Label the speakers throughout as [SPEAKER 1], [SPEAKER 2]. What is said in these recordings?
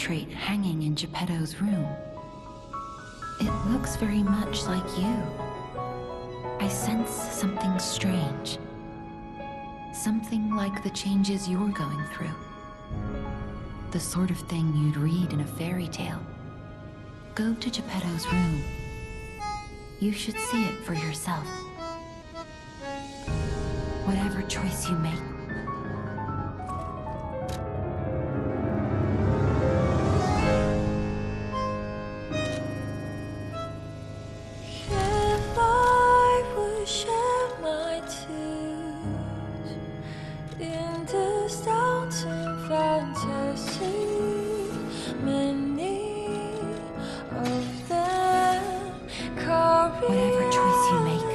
[SPEAKER 1] portrait hanging in Geppetto's room. It looks very much like you. I sense something strange. Something like the changes you're going through. The sort of thing you'd read in a fairy tale. Go to Geppetto's room. You should see it for yourself. Whatever choice you make.
[SPEAKER 2] If I would shed my tears in this doubting fantasy, many of them carry
[SPEAKER 1] Whatever choice you make.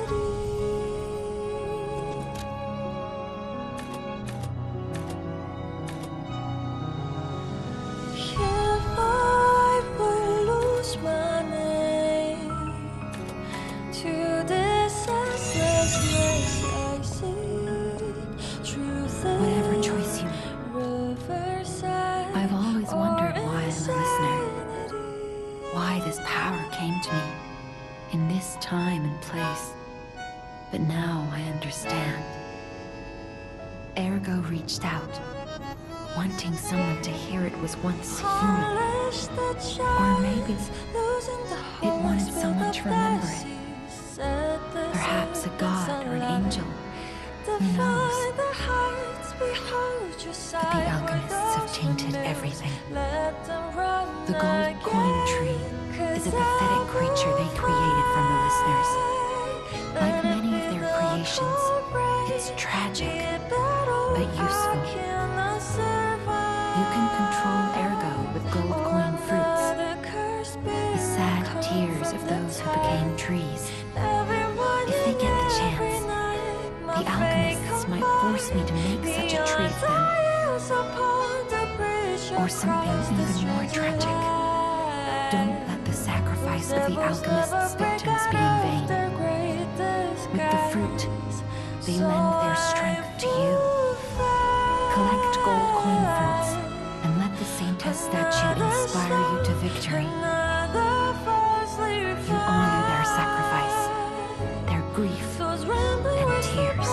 [SPEAKER 2] If I would lose my name to this senselessness I see, truth
[SPEAKER 1] Whatever
[SPEAKER 2] is
[SPEAKER 1] choice you make.
[SPEAKER 2] riverside.
[SPEAKER 1] I've always wondered why I'm a listener.
[SPEAKER 2] Insanity.
[SPEAKER 1] Why this power came to me in this time and place. But now I understand. Ergo reached out, wanting someone to hear it was once human.
[SPEAKER 2] Polish that
[SPEAKER 1] Or
[SPEAKER 2] shines,
[SPEAKER 1] maybe
[SPEAKER 2] losing the
[SPEAKER 1] it wanted
[SPEAKER 2] horse
[SPEAKER 1] someone
[SPEAKER 2] with
[SPEAKER 1] to
[SPEAKER 2] the
[SPEAKER 1] remember it.
[SPEAKER 2] fantasies, set the
[SPEAKER 1] Perhaps a god or an angel. Who knows?
[SPEAKER 2] Defy the heights, behold your
[SPEAKER 1] But the
[SPEAKER 2] side
[SPEAKER 1] alchemists have tainted
[SPEAKER 2] remains.
[SPEAKER 1] everything.
[SPEAKER 2] Let them run
[SPEAKER 1] The gold coin tree is a pathetic creature they created from the listeners. Like many of their creations, it's tragic, but useful. You can control Ergo with gold coin fruits, the sad tears of those who became trees. If they get the chance, the alchemists might force me to make such a tree of them. Or something even more tragic. Don't let the sacrifice of the alchemist's victims be in vain. With the fruit, they lend their strength to you. Collect gold coin fruits and let the Saintess statue inspire you to victory. You honor their sacrifice, their grief, and tears.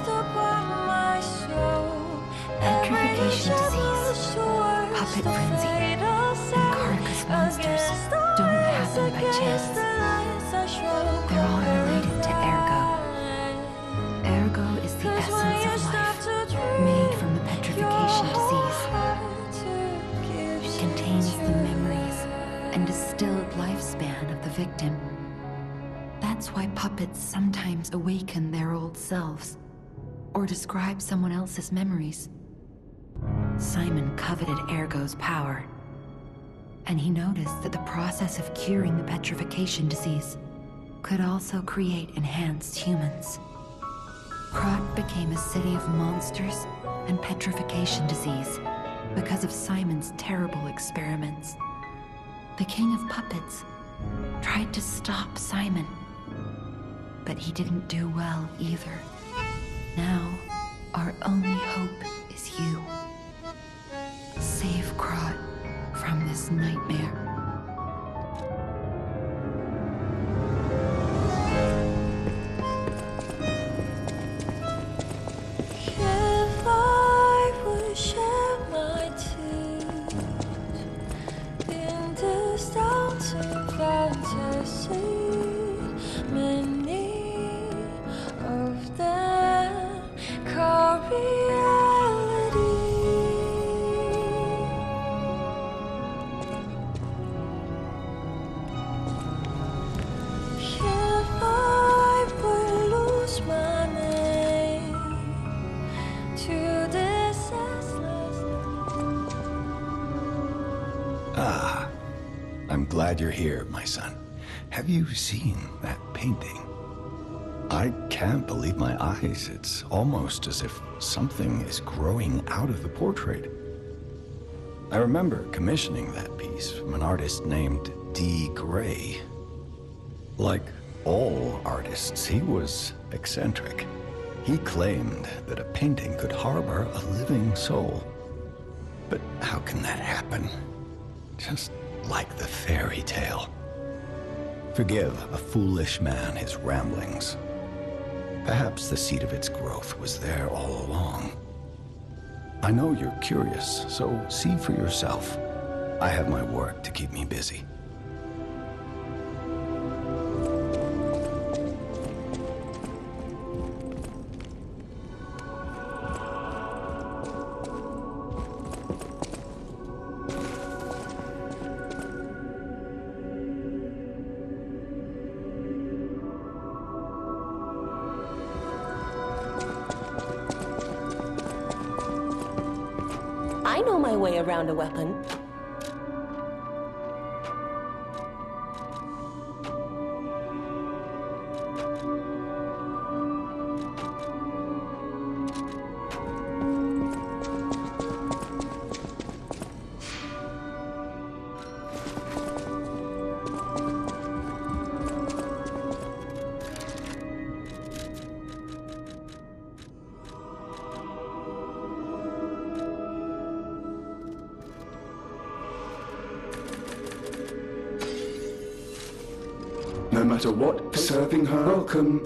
[SPEAKER 1] Petrification disease, puppet frenzy, and carcass monsters don't happen by chance. They're all related to Ergo. Ergo is the essence of life, made from the petrification disease. It contains the memories and distilled lifespan of the victim. That's why puppets sometimes awaken their old selves, or describe someone else's memories. Simon coveted Ergo's power, and he noticed that the process of curing the petrification disease could also create enhanced humans. Krat became a city of monsters and petrification disease because of Simon's terrible experiments. The king of puppets tried to stop Simon, but he didn't do well either. Now, our only hope is you. Save Krat from this nightmare.
[SPEAKER 2] If I would shed my tears in this doubting fantasy, many of them call reality. If I would lose my name to this senseless.
[SPEAKER 3] Ah, I'm glad you're here, my son. Have you seen that painting? I can't believe my eyes. It's almost as if something is growing out of the portrait. I remember commissioning that piece from an artist named D. Gray. Like all artists, he was eccentric. He claimed that a painting could harbor a living soul. But how can that happen? just like the fairy tale. Forgive a foolish man his ramblings. Perhaps the seed of its growth was there all along. I know you're curious, so see for yourself. I have my work to keep me busy.
[SPEAKER 4] I know my way around a weapon.
[SPEAKER 5] No matter what, serving her welcome.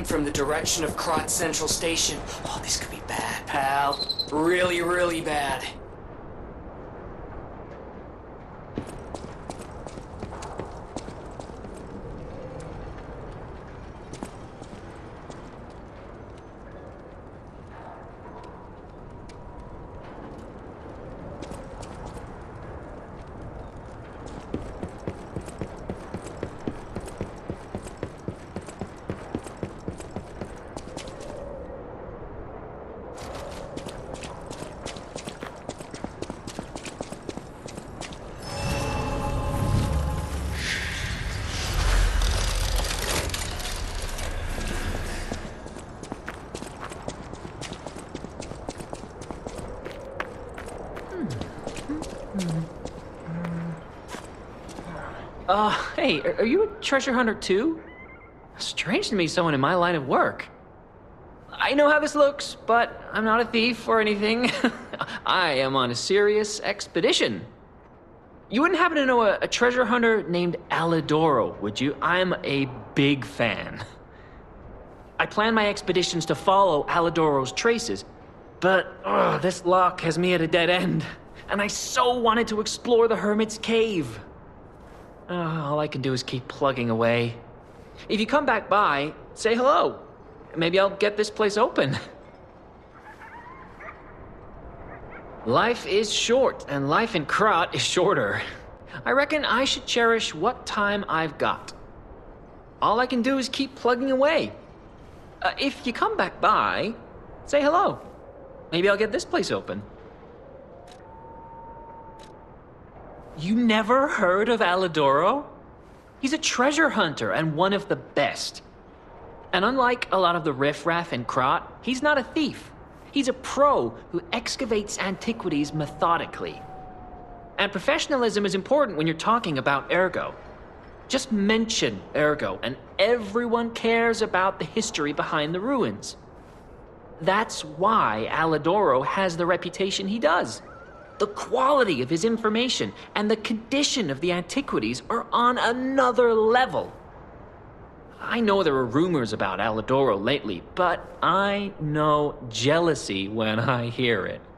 [SPEAKER 6] from the direction of Krat Central Station. Oh, this could be bad, pal. Really, really bad.
[SPEAKER 7] Hey, are you a treasure hunter too? Strange to me, someone in my line of work. I know how this looks, but I'm not a thief or anything. I am on a serious expedition. You wouldn't happen to know a treasure hunter named Alidoro, would you? I'm a big fan. I plan my expeditions to follow Alidoro's traces, but this lock has me at a dead end, and I so wanted to explore the Hermit's Cave. All I can do is keep plugging away. If you come back by, say hello. Maybe I'll get this place open. Life is short, and life in Krat is shorter. I reckon I should cherish what time I've got. All I can do is keep plugging away. If you come back by, say hello. Maybe I'll get this place open. You never heard of Alidoro? He's a treasure hunter and one of the best. And unlike a lot of the riffraff in Krat, he's not a thief. He's a pro who excavates antiquities methodically. And professionalism is important when you're talking about Ergo. Just mention Ergo and everyone cares about the history behind the ruins. That's why Alidoro has the reputation he does. The quality of his information and the condition of the antiquities are on another level. I know there are rumors about Alidoro lately, but I know jealousy when I hear it.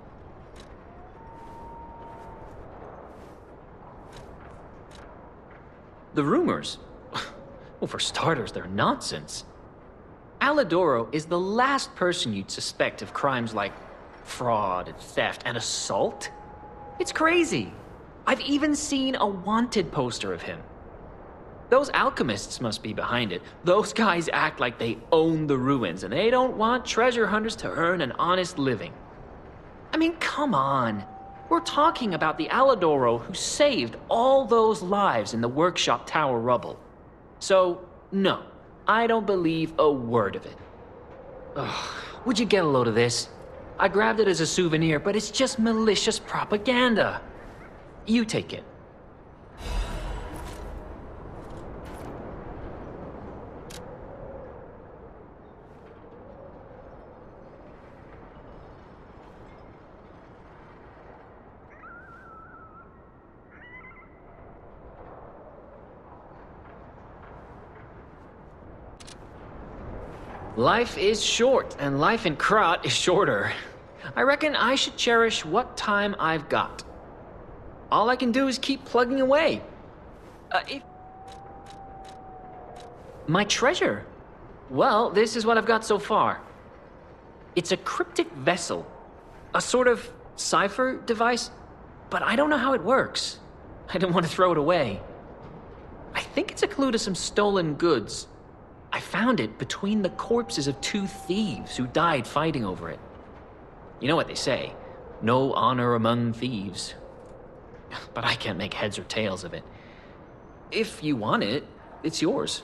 [SPEAKER 7] The rumors? Well, for starters, they're nonsense. Alidoro is the last person you'd suspect of crimes like fraud and theft and assault. It's crazy. I've even seen a wanted poster of him. Those alchemists must be behind it. Those guys act like they own the ruins and they don't want treasure hunters to earn an honest living. I mean, come on. We're talking about the Alidoro who saved all those lives in the workshop tower rubble. So, no, I don't believe a word of it. Ugh, would you get a load of this? I grabbed it as a souvenir, but it's just malicious propaganda. You take it. Life is short, and life in Krat is shorter. I reckon I should cherish what time I've got. All I can do is keep plugging away. My treasure? Well, this is what I've got so far. It's a cryptic vessel. A sort of cipher device, but I don't know how it works. I don't want to throw it away. I think it's a clue to some stolen goods. I found it between the corpses of 2 thieves who died fighting over it. You know what they say, no honor among thieves. But I can't make heads or tails of it. If you want it, it's yours.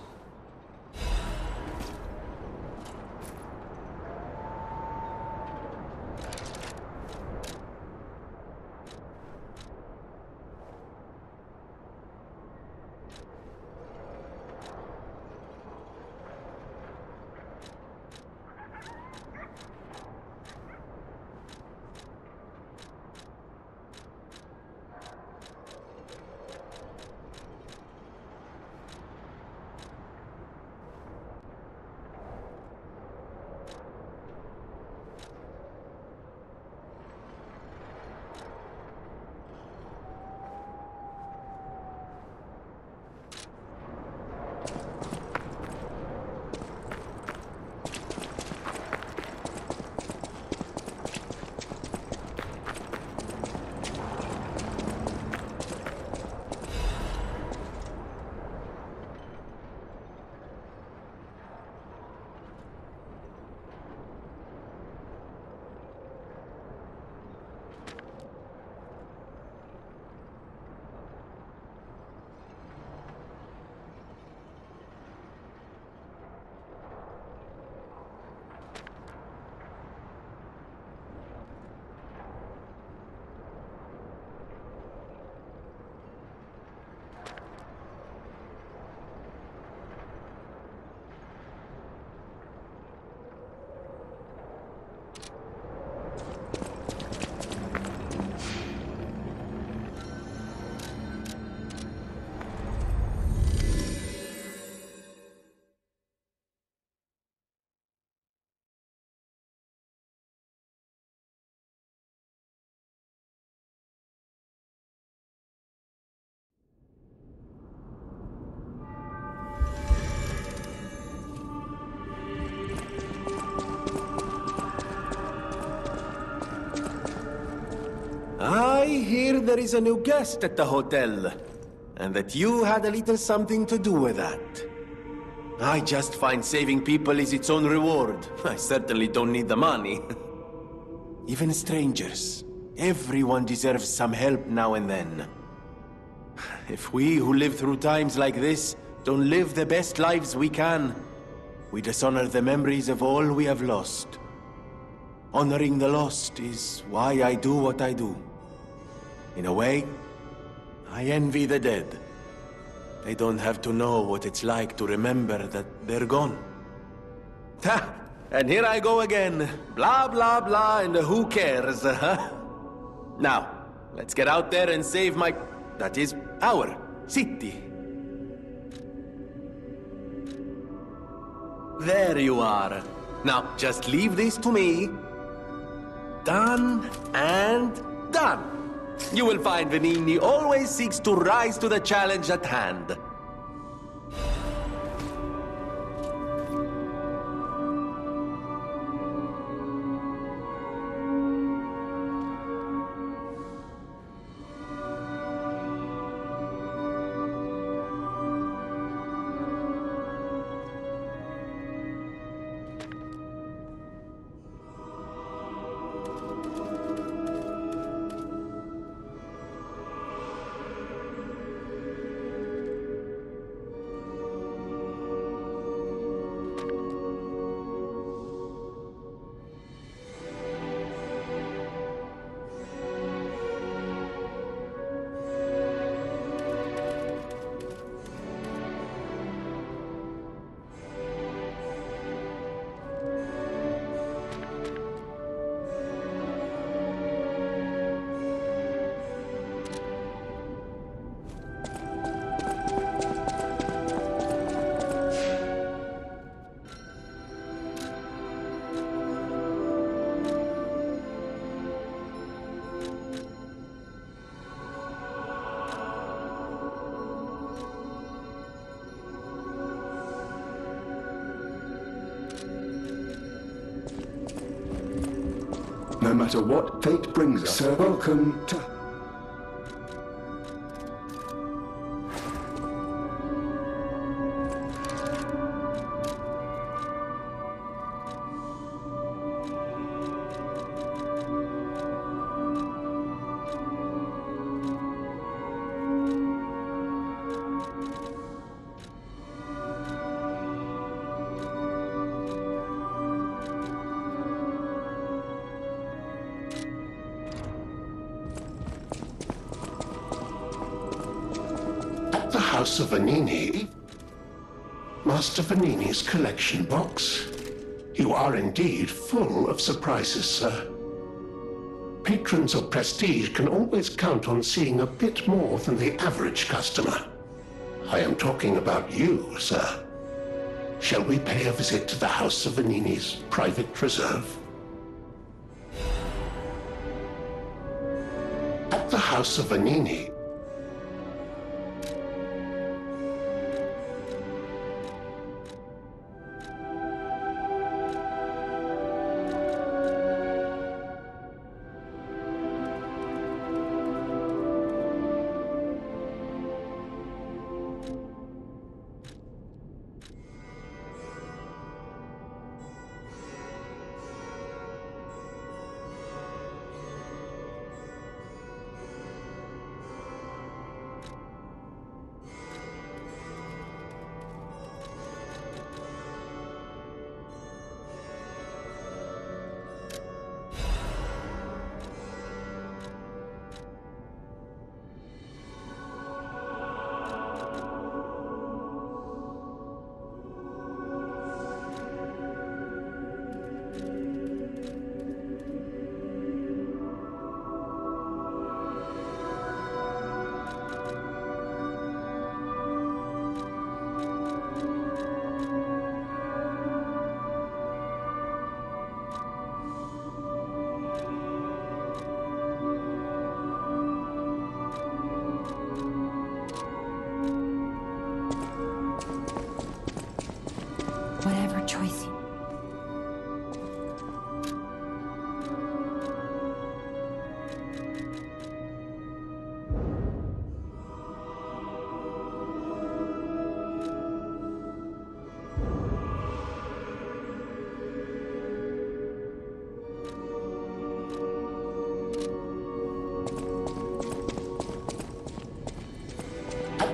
[SPEAKER 8] hear there is a new guest at the hotel, and that you had a little something to do with that. I just find saving people is its own reward. I certainly don't need the money. Even strangers. Everyone deserves some help now and then. If we who live through times like this don't live the best lives we can, we dishonor the memories of all we have lost. Honoring the lost is why I do what I do. In a way, I envy the dead. They don't have to know what it's like to remember that they're gone. Ha! And here I go again. Blah, blah, blah, and who cares, huh? Now, let's get out there and save my... that is, our city. There you are. Now, just leave this to me. Done and done. You will find Venigni always seeks to rise to the challenge at hand.
[SPEAKER 5] No matter what fate brings us, sir, welcome to...
[SPEAKER 9] House of Venigni. Master Venigni's collection box. You are indeed full of surprises, sir. Patrons of prestige can always count on seeing a bit more than the average customer. I am talking about you, sir. Shall we pay a visit to the House of Venigni's private reserve? At the House of Venigni,
[SPEAKER 1] Whatever choice you...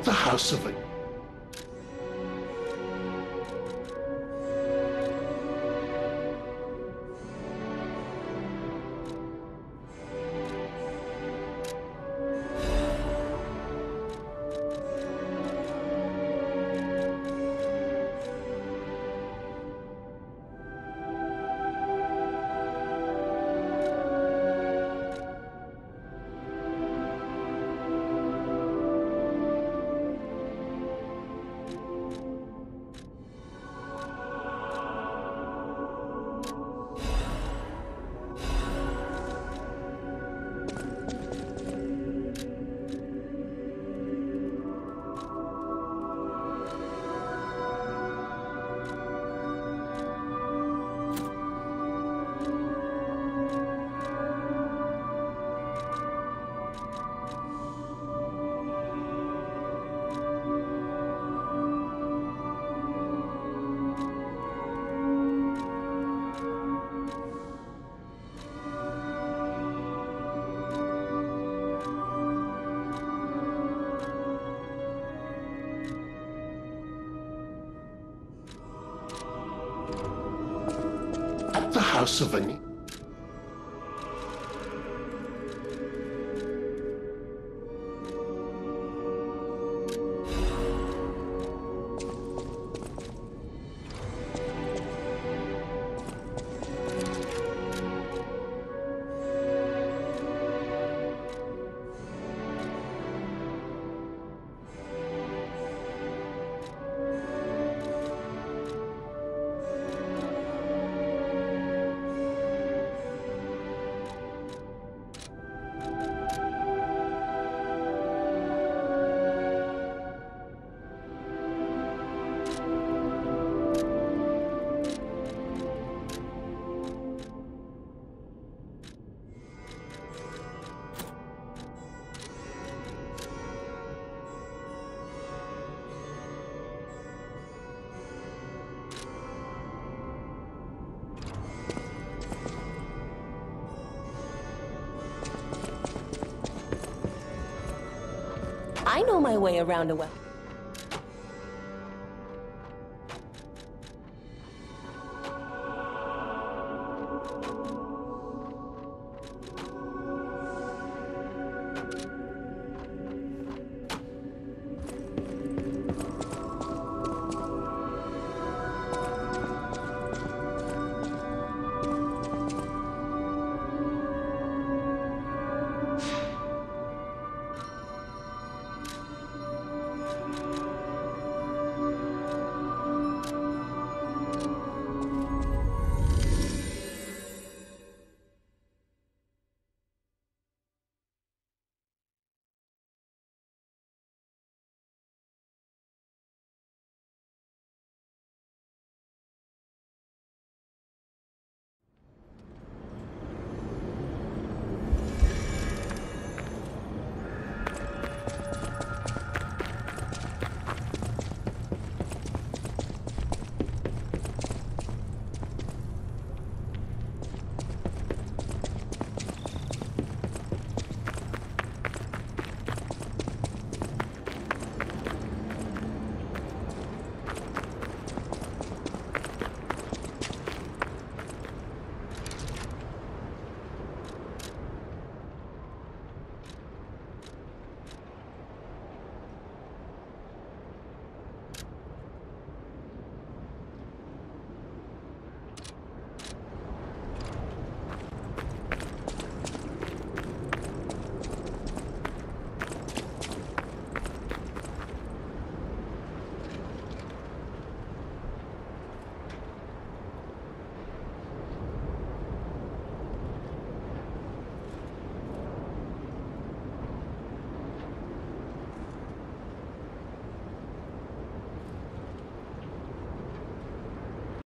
[SPEAKER 9] the House of... The House of Any...
[SPEAKER 4] I know my way around a weapon.